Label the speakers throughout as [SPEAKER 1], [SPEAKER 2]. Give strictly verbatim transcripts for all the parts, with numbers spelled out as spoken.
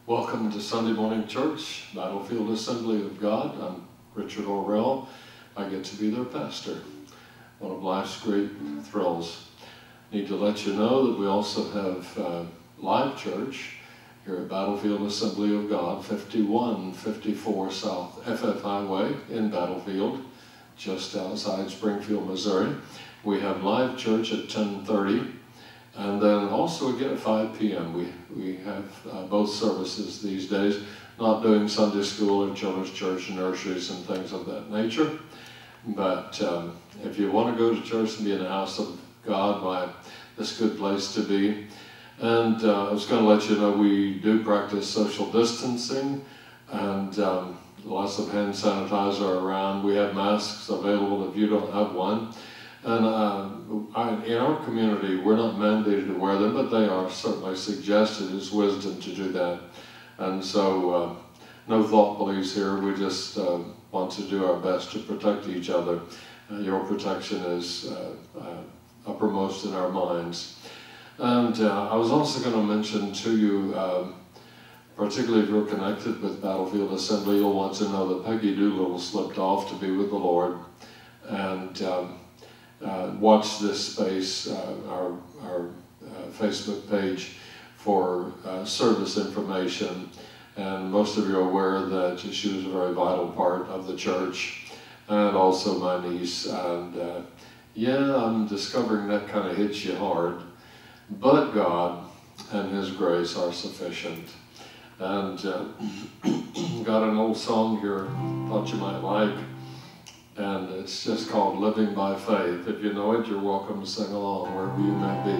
[SPEAKER 1] Welcome to Sunday Morning Church, Battlefield Assembly of God. I'm Richard Orrell. I get to be their pastor. One of life's great thrills. Need to let you know that we also have uh, live church here at Battlefield Assembly of God, fifty-one fifty-four South F F Highway in Battlefield, just outside Springfield, Missouri. We have live church at ten thirty. And then also again at five p m we, we have uh, both services these days, not doing Sunday school or children's church and nurseries and things of that nature. But um, if you want to go to church and be in the house of God, why, it's a good place to be. And uh, I was going to let you know we do practice social distancing and um, lots of hand sanitizer around. We have masks available if you don't have one. And uh, I, in our community, we're not mandated to wear them, but they are certainly suggested. It's wisdom to do that. And so, uh, no thought police here. We just uh, want to do our best to protect each other. Uh, your protection is uh, uh, uppermost in our minds. And uh, I was also going to mention to you, um, particularly if you're connected with Battlefield Assembly, you'll want to know that Peggy Doolittle slipped off to be with the Lord. And um, Uh, watch this space, uh, our, our uh, Facebook page for uh, service information. And most of you are aware that she was a very vital part of the church, and also my niece. And uh, yeah, I'm discovering that kind of hits you hard, but God and His grace are sufficient. And uh, got an old song here, thought you might like. And it's just called Living by Faith. If you know it, you're welcome to sing along wherever you may be.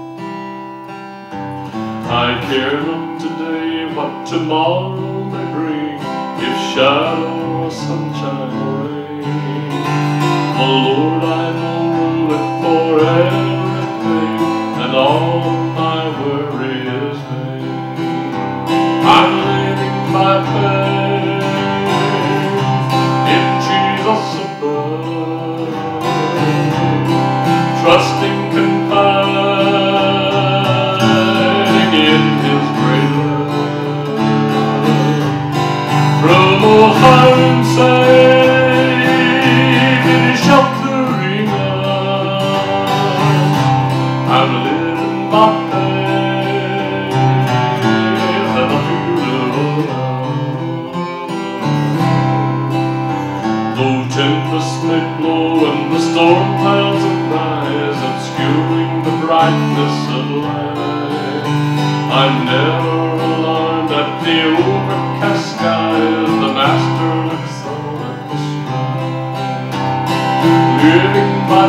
[SPEAKER 1] I care not today what tomorrow may bring, if shadow or sunshine or rain. The Lord I know ruleth for everything, and all my worry is vain. I'm living by faith in Jesus above, trusting, confiding in His great love. From all harm safe in His sheltering arms, I'm living by faith and I feel love. Though tempest may blow and the storm clouds arise, obscuring the brightness of light, I'm never alarmed at the overcast skies. The Master looks on at the sky. Living by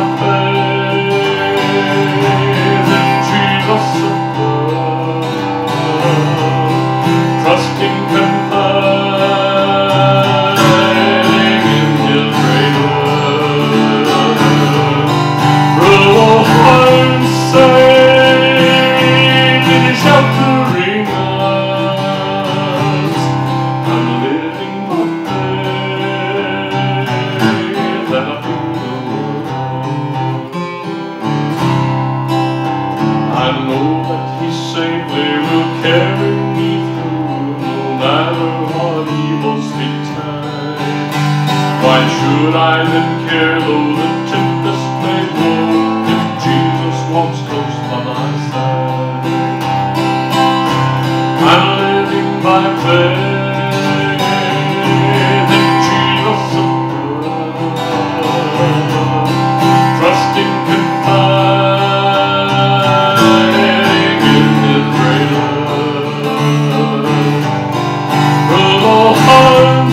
[SPEAKER 1] faith in Jesus above, trusting, confiding in His great love. From all harm safe in His sheltering arms, I'm living by faith and I feel the Lord. I know that He safely will carry me through, no matter what evils betide. Why should I then care though the tempest may blow, if Jesus walks close by my side? I'm living by faith in Jesus above, trusting, confiding in His great love. From all harm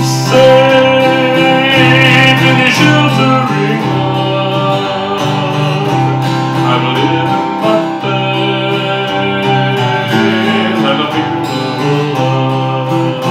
[SPEAKER 1] safe in His sheltering arms, I'm living by faith and I feel the love.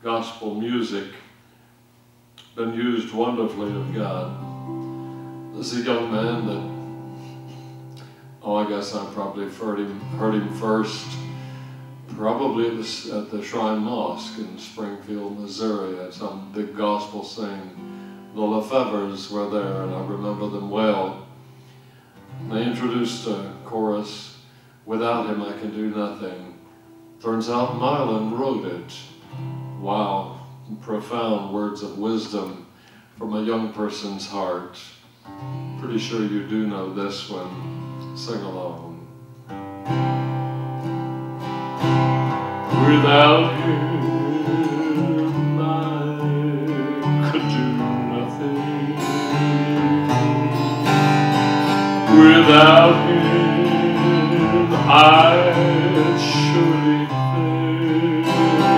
[SPEAKER 1] gospel music been used wonderfully of God. There's a young man that, oh, I guess I probably heard him, heard him first, probably at the, at the Shrine Mosque in Springfield, Missouri, at some big gospel sing. The Lefevres were there, and I remember them well. They introduced a chorus, "Without him I can do nothing." Turns out Mylan wrote it. Wow, profound words of wisdom from a young person's heart. Pretty sure you do know this one. Sing along. Without him I could do nothing. Without him I'd surely fail.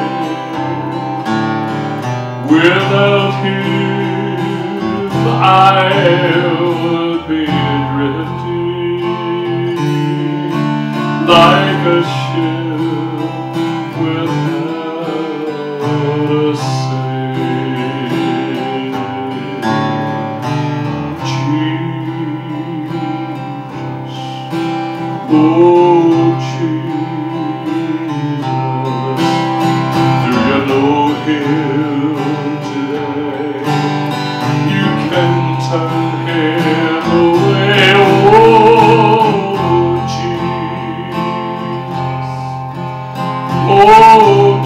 [SPEAKER 1] Without him I would be drifting like a ship without a sail. Jesus, oh Jesus, do you know him today? You can turn him away, oh Jesus, oh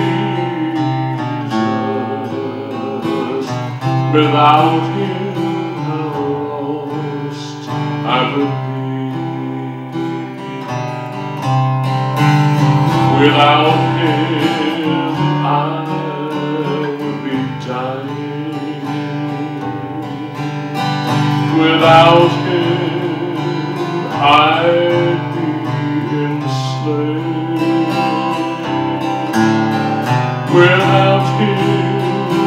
[SPEAKER 1] Jesus. Without him how lost I would be. Without him I would be dying. Without him I'd be enslaved. Without him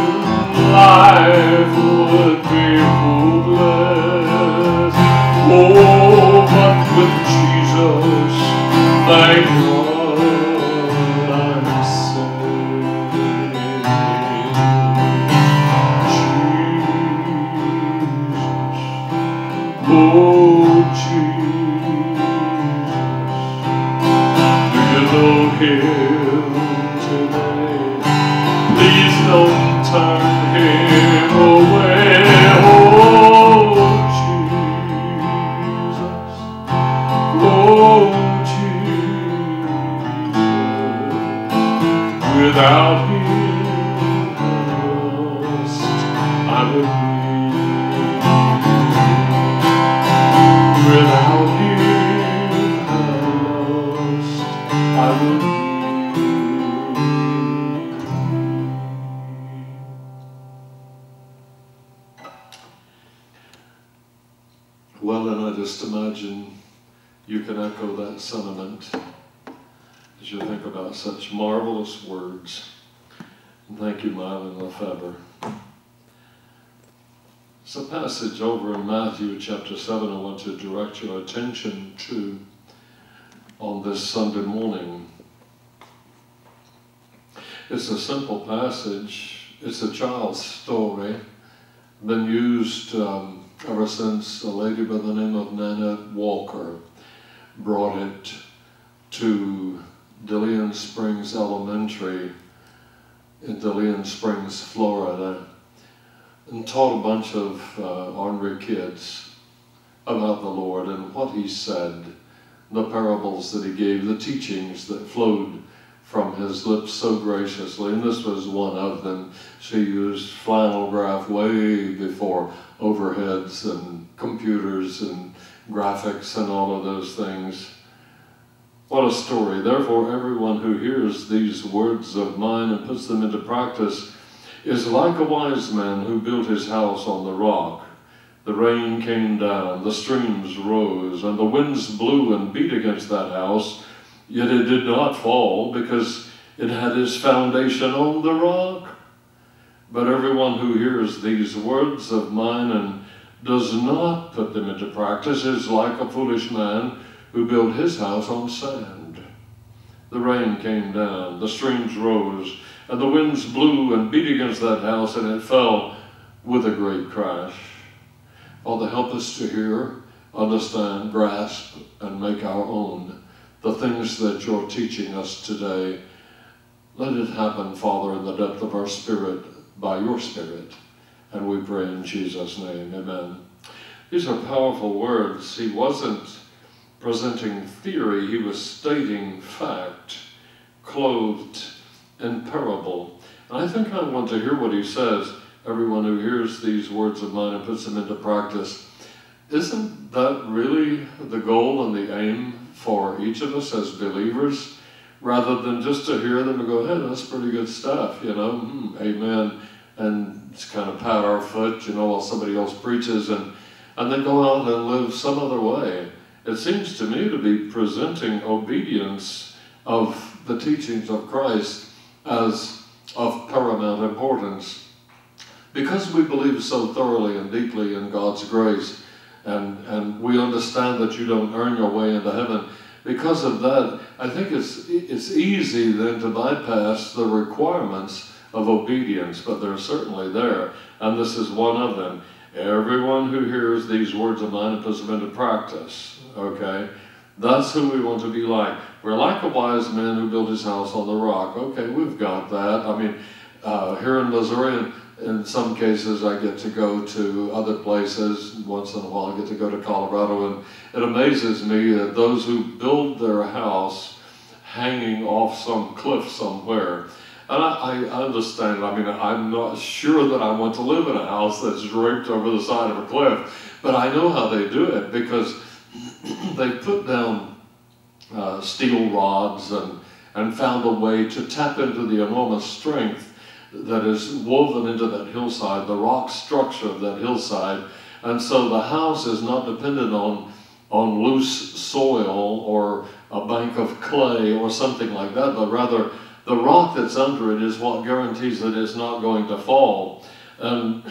[SPEAKER 1] life would be hopeless. Oh, but with Jesus, thank God I'm saved. Jesus, oh Jesus, do you know him today? Please don't turn him away, oh Jesus, oh Jesus. Without him lost I would be. Without him lost I would be. Well, then I just imagine you can echo that sentiment as you think about such marvelous words. And thank you, Mylan Lefevre. It's a passage over in Matthew chapter seven I want to direct your attention to on this Sunday morning. It's a simple passage. It's a child's story, been used um, ever since a lady by the name of Nana Walker brought it to Dillian Springs Elementary in Dillian Springs, Florida, and taught a bunch of uh, ornery kids about the Lord and what he said, the parables that he gave, the teachings that flowed from his lips so graciously. And this was one of them. She used flannel graph way before overheads and computers and graphics and all of those things. What a story. Therefore, everyone who hears these words of mine and puts them into practice is like a wise man who built his house on the rock. The rain came down, the streams rose, and the winds blew and beat against that house, yet it did not fall because it had its foundation on the rock. But everyone who hears these words of mine and does not put them into practice is like a foolish man who built his house on sand. The rain came down, the streams rose, and the winds blew and beat against that house, and it fell with a great crash. Father, help us to hear, understand, grasp, and make our own the things that you're teaching us today. Let it happen, Father, in the depth of our spirit, by your Spirit. And we pray in Jesus' name, amen. These are powerful words. He wasn't presenting theory, he was stating fact, clothed in parable. And I think I want to hear what he says. Everyone who hears these words of mine and puts them into practice, isn't that really the goal and the aim for each of us as believers? Rather than just to hear them and go, hey, that's pretty good stuff, you know, mm, amen, and just kind of pat our foot, you know, while somebody else preaches, and, and then go out and live some other way. It seems to me to be presenting obedience of the teachings of Christ as of paramount importance. Because we believe so thoroughly and deeply in God's grace, and, and we understand that you don't earn your way into heaven, because of that, I think it's, it's easy then to bypass the requirements of obedience, but they're certainly there, and this is one of them. Everyone who hears these words of mine and puts them into practice, okay? That's who we want to be like. We're like a wise man who built his house on the rock. Okay, we've got that. I mean, uh, here in Missouri, in, in some cases I get to go to other places. Once in a while I get to go to Colorado, and it amazes me that those who build their house hanging off some cliff somewhere, and I, I understand, I mean, I'm not sure that I want to live in a house that's draped over the side of a cliff, but I know how they do it, because they put down uh, steel rods and, and found a way to tap into the enormous strength that is woven into that hillside, the rock structure of that hillside. And so the house is not dependent on, on loose soil or a bank of clay or something like that, but rather the rock that's under it is what guarantees that it's not going to fall. And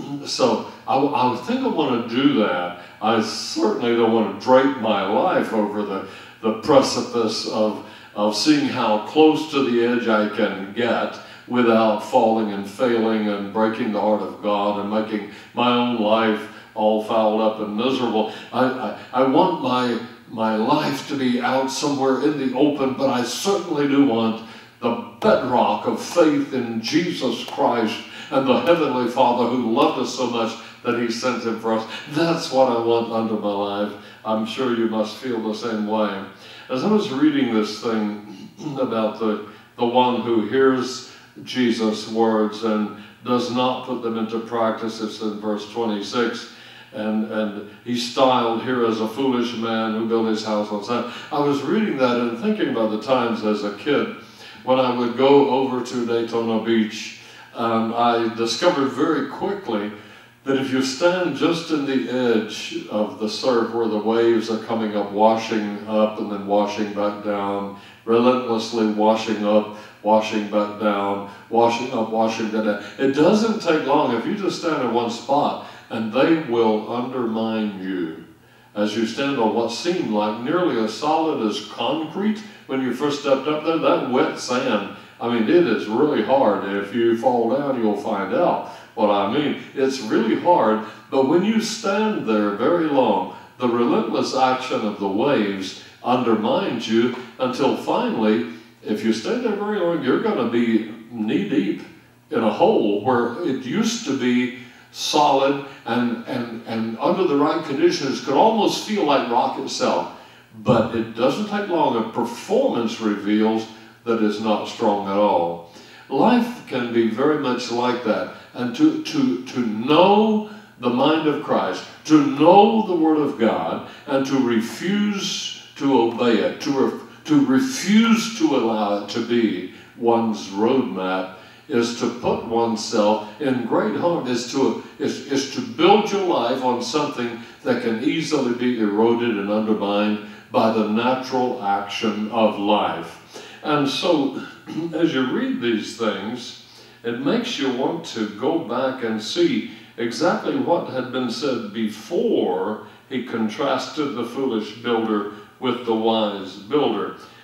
[SPEAKER 1] so I, I think I want to do that. I certainly don't want to drape my life over the, the precipice of, of seeing how close to the edge I can get without falling and failing and breaking the heart of God and making my own life all fouled up and miserable. I, I, I want my, my life to be out somewhere in the open, but I certainly do want the bedrock of faith in Jesus Christ and the Heavenly Father who loved us so much that he sent him for us. That's what I want under my life. I'm sure you must feel the same way. As I was reading this thing about the, the one who hears Jesus' words and does not put them into practice, it's in verse twenty-six, and, and he's styled here as a foolish man who built his house on sand. I was reading that and thinking about the times as a kid when I would go over to Daytona Beach. Um, I discovered very quickly that if you stand just in the edge of the surf where the waves are coming up, washing up and then washing back down, relentlessly washing up, washing back down, washing up, washing back down, it doesn't take long if you just stand in one spot, and they will undermine you as you stand on what seemed like nearly as solid as concrete when you first stepped up there. That wet sand, I mean, it is really hard. If you fall down, you'll find out what I mean. It's really hard, but when you stand there very long, the relentless action of the waves undermines you until finally, if you stay there very long, you're going to be knee-deep in a hole where it used to be solid and, and, and under the right conditions could almost feel like rock itself. But it doesn't take long. A performance reveals that it's not strong at all. Life can be very much like that. And to, to, to know the mind of Christ, to know the Word of God, and to refuse to obey it, to, re to refuse to allow it to be one's roadmap, is to put oneself in great harm, is to, is, is to build your life on something that can easily be eroded and undermined by the natural action of life. And so, as you read these things, it makes you want to go back and see exactly what had been said before he contrasted the foolish builder with the wise builder.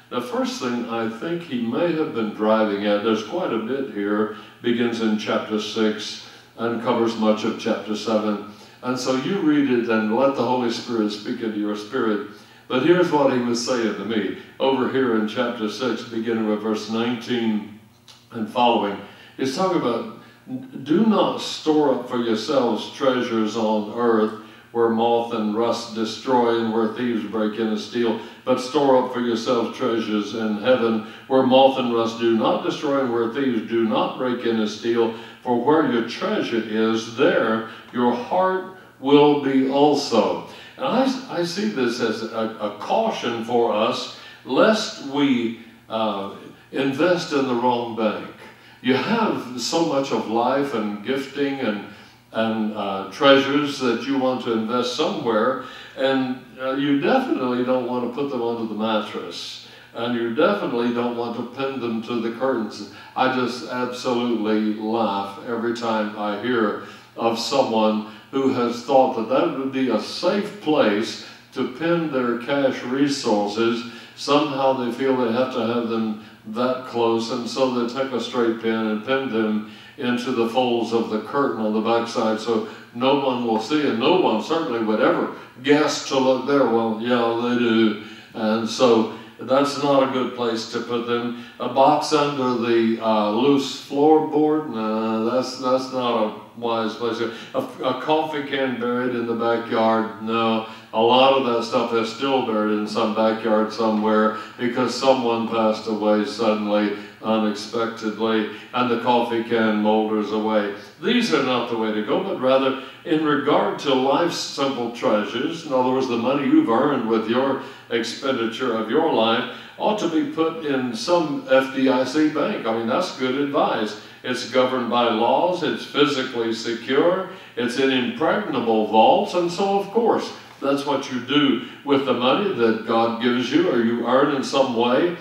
[SPEAKER 1] The first thing I think he may have been driving at, there's quite a bit here, begins in chapter six and covers much of chapter seven. And so you read it and let the Holy Spirit speak into your spirit. But here's what he was saying to me over here in chapter six, beginning with verse nineteen and following. He's talking about, do not store up for yourselves treasures on earth where moth and rust destroy and where thieves break in and steal, but store up for yourselves treasures in heaven where moth and rust do not destroy and where thieves do not break in and steal. For where your treasure is, there your heart will be also. And I, I see this as a, a caution for us, lest we uh, invest in the wrong bank. You have so much of life and gifting and and uh, treasures that you want to invest somewhere, and uh, you definitely don't want to put them under the mattress, and you definitely don't want to pin them to the curtains. I just absolutely laugh every time I hear of someone who has thought that that would be a safe place to pin their cash resources. Somehow they feel they have to have them that close, and so they take a straight pin and pin them into the folds of the curtain on the backside so no one will see, and no one certainly would ever guess to look there. Well, yeah, they do. And so that's not a good place to put them. A box under the uh, loose floorboard, no, that's, that's not a wise place. A, a coffee can buried in the backyard, no. A lot of that stuff is still buried in some backyard somewhere because someone passed away suddenly, unexpectedly, and the coffee can molders away. These are not the way to go, but rather in regard to life's simple treasures, in other words, the money you've earned with your expenditure of your life, ought to be put in some F D I C bank. I mean, that's good advice. It's governed by laws, it's physically secure, it's in impregnable vaults, and so of course, that's what you do with the money that God gives you or you earn in some way.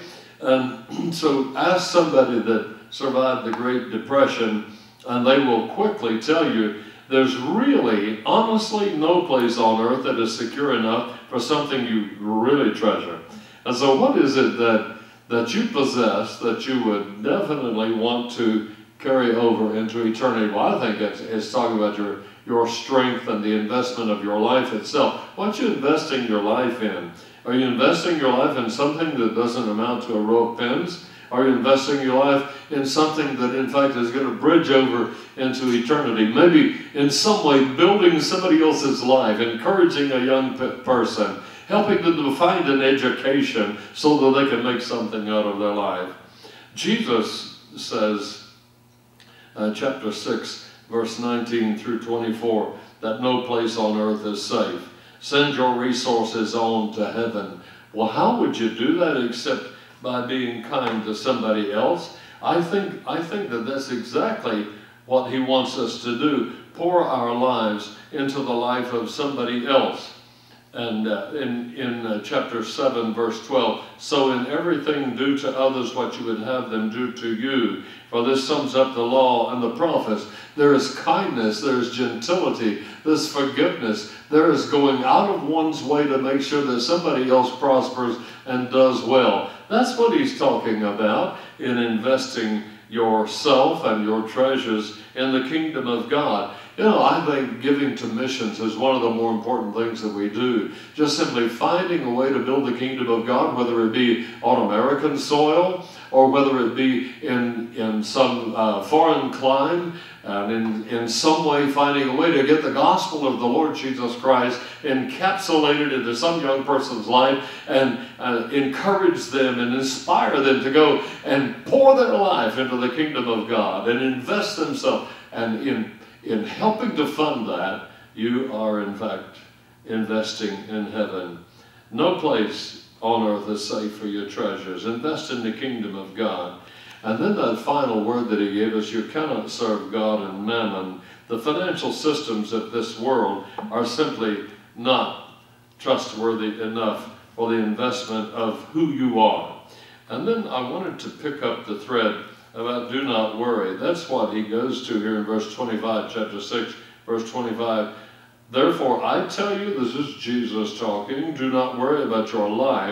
[SPEAKER 1] And so ask somebody that survived the Great Depression, and they will quickly tell you there's really, honestly, no place on earth that is secure enough for something you really treasure. And so what is it that, that you possess that you would definitely want to carry over into eternity? Well, I think it's, it's talking about your, your strength and the investment of your life itself. What are you investing your life in? Are you investing your life in something that doesn't amount to a row of pins? Are you investing your life in something that in fact is going to bridge over into eternity? Maybe in some way building somebody else's life, encouraging a young person, helping them to find an education so that they can make something out of their life. Jesus says, uh, chapter six, verse nineteen through twenty-four, that no place on earth is safe. Send your resources on to heaven. Well, how would you do that except by being kind to somebody else? I think, I think that that's exactly what he wants us to do. Pour our lives into the life of somebody else. And uh, in, in uh, chapter seven, verse twelve, so in everything do to others what you would have them do to you. For this sums up the law and the prophets. There is kindness, there is gentility, there's forgiveness. There is going out of one's way to make sure that somebody else prospers and does well. That's what he's talking about in investing yourself and your treasures in the kingdom of God. You know, I think giving to missions is one of the more important things that we do. Just simply finding a way to build the kingdom of God, whether it be on American soil or whether it be in, in some uh, foreign clime, and in, in some way finding a way to get the gospel of the Lord Jesus Christ encapsulated into some young person's life and uh, encourage them and inspire them to go and pour their life into the kingdom of God and invest themselves. And in, in helping to fund that, you are in fact investing in heaven. No place on earth is safe for your treasures. Invest in the kingdom of God. And then that final word that he gave us, you cannot serve God and mammon. The financial systems of this world are simply not trustworthy enough for the investment of who you are. And then I wanted to pick up the thread about do not worry. That's what he goes to here in verse twenty-five, chapter six, verse twenty-five. Therefore I tell you, this is Jesus talking, do not worry about your life,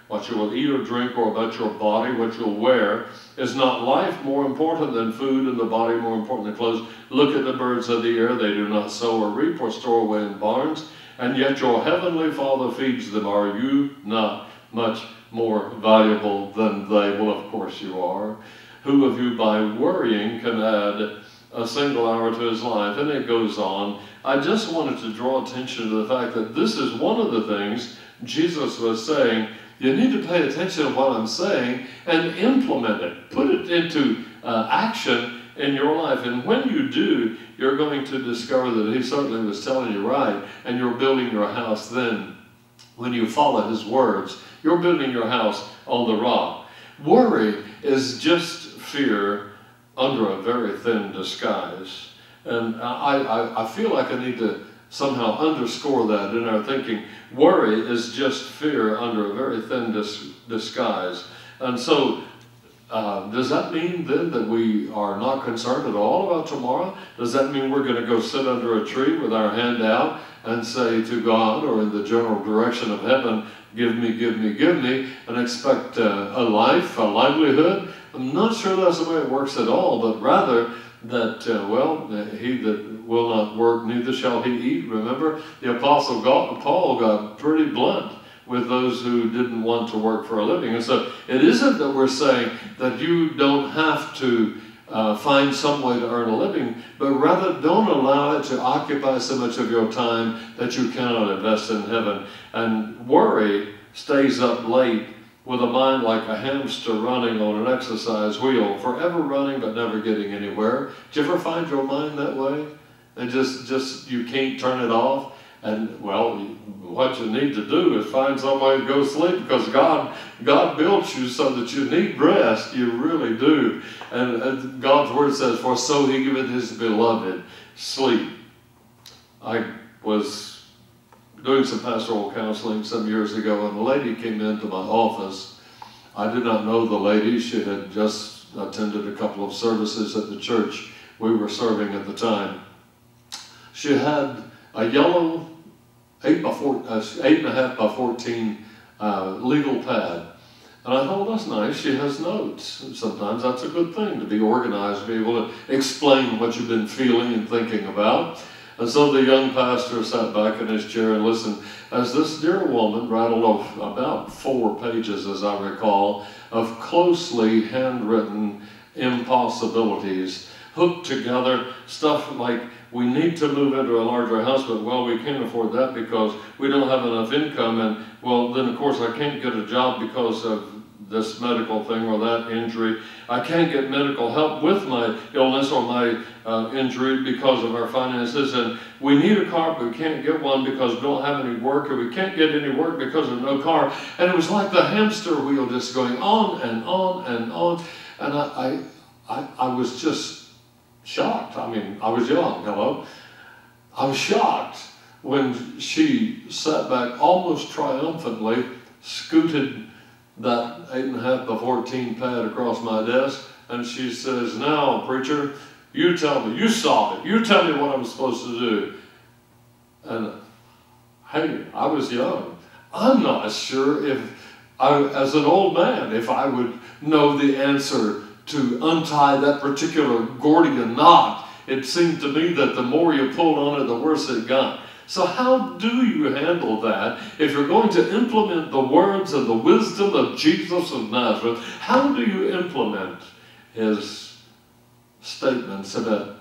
[SPEAKER 1] what you will eat or drink, or about your body, what you'll wear. Is not life more important than food, and the body more important than clothes? Look at the birds of the air. They do not sow or reap or store away in barns, and yet your heavenly Father feeds them. Are you not much more valuable than they? Well, of course you are. Who of you by worrying can add a single hour to his life? And it goes on. I just wanted to draw attention to the fact that this is one of the things Jesus was saying. You need to pay attention to what I'm saying and implement it. Put it into uh, action in your life. And when you do, you're going to discover that he certainly was telling you right, and you're building your house then. When you follow his words, you're building your house on the rock. Worry is just fear under a very thin disguise. And I, I, I feel like I need to somehow underscore that in our thinking. Worry is just fear under a very thin dis disguise. And so, uh, does that mean then that we are not concerned at all about tomorrow? Does that mean we're going to go sit under a tree with our hand out and say to God, or in the general direction of heaven, give me, give me, give me, and expect uh, a life, a livelihood? I'm not sure that's the way it works at all, but rather that, uh, well, he that will not work, neither shall he eat. Remember, the Apostle Paul got pretty blunt with those who didn't want to work for a living. And so it isn't that we're saying that you don't have to uh, find some way to earn a living, but rather don't allow it to occupy so much of your time that you cannot invest in heaven. And worry stays up late with a mind like a hamster running on an exercise wheel, forever running but never getting anywhere. Do you ever find your mind that way? And just, just you can't turn it off? And, well, what you need to do is find some way to go sleep, because God, God built you so that you need rest. You really do. And, and God's word says, for so he giveth his beloved sleep. I was doing some pastoral counseling some years ago, and a lady came into my office. I did not know the lady. She had just attended a couple of services at the church we were serving at the time. She had a yellow eight by four, uh, eight and a half by fourteen uh, legal pad. And I thought, that's nice, she has notes. And sometimes that's a good thing, to be organized, to be able to explain what you've been feeling and thinking about. And so the young pastor sat back in his chair and listened as this dear woman rattled off about four pages, as I recall, of closely handwritten impossibilities, hooked together, stuff like, we need to move into a larger house, but, well, we can't afford that because we don't have enough income. And, well, then, of course, I can't get a job because of this medical thing or that injury. I can't get medical help with my illness or my uh, injury because of our finances. And we need a car, but we can't get one because we don't have any work, or we can't get any work because of no car. And it was like the hamster wheel just going on and on and on. And I, I, I, I was just shocked. I mean, I was young, hello. I was shocked when she sat back almost triumphantly, scooted that eight and a half by fourteen pad across my desk, and she says, now, preacher, you tell me, you solve it, you tell me what I'm supposed to do. And hey, I was young. I'm not sure if I, as an old man, if I would know the answer to untie that particular Gordian knot. It seemed to me that the more you pulled on it, the worse it got. So how do you handle that if you're going to implement the words and the wisdom of Jesus of Nazareth? How do you implement his statements about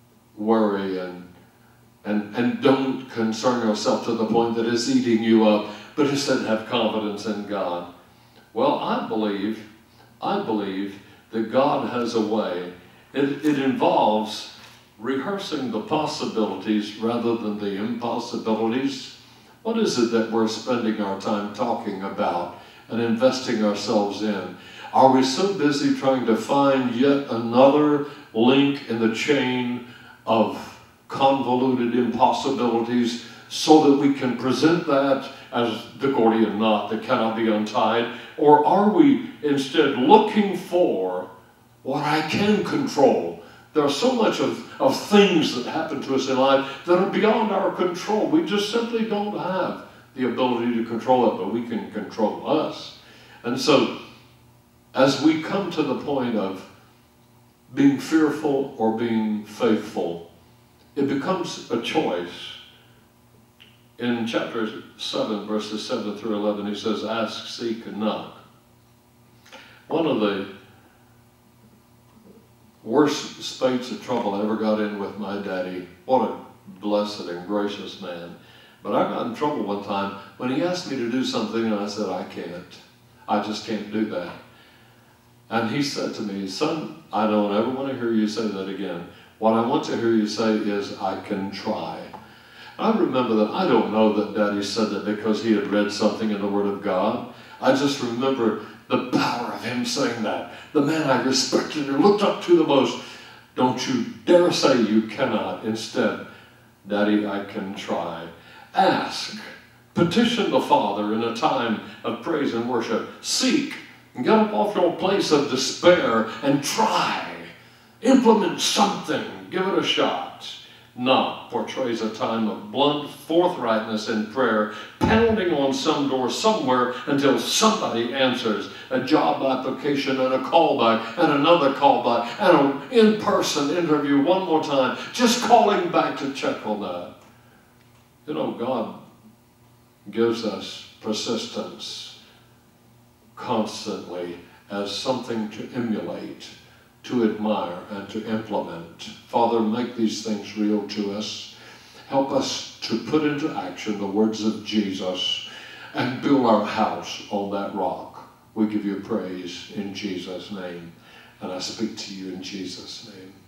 [SPEAKER 1] worry and, and, and don't concern yourself to the point that it's eating you up, but instead have confidence in God? Well, I believe, I believe that God has a way. It, it involves rehearsing the possibilities rather than the impossibilities. What is it that we're spending our time talking about and investing ourselves in? Are we so busy trying to find yet another link in the chain of convoluted impossibilities so that we can present that as the Gordian knot that cannot be untied? Or are we instead looking for what I can control? There's so much of, of things that happen to us in life that are beyond our control. We just simply don't have the ability to control it, but we can control us. And so, as we come to the point of being fearful or being faithful, it becomes a choice. In chapter seven, verses seven through eleven, he says, ask, seek, and knock. One of the worst spates of trouble I ever got in with my daddy. What a blessed and gracious man. But I got in trouble one time when he asked me to do something and I said, I can't. I just can't do that. And he said to me, son, I don't ever want to hear you say that again. What I want to hear you say is, I can try. I remember that. I don't know that Daddy said that because he had read something in the Word of God. I just remember the power of him saying that. The man I respected and looked up to the most. Don't you dare say you cannot. Instead, Daddy, I can try. Ask. Petition the Father in a time of praise and worship. Seek. Get up off your place of despair and try. Implement something. Give it a shot. Knock portrays a time of blunt forthrightness in prayer, pounding on some door somewhere until somebody answers. A job application and a callback and another callback and an in-person interview one more time. Just calling back to check on that. You know, God gives us persistence constantly as something to emulate, to admire, and to implement. Father, make these things real to us. Help us to put into action the words of Jesus and build our house on that rock. We give you praise in Jesus' name. And I speak to you in Jesus' name.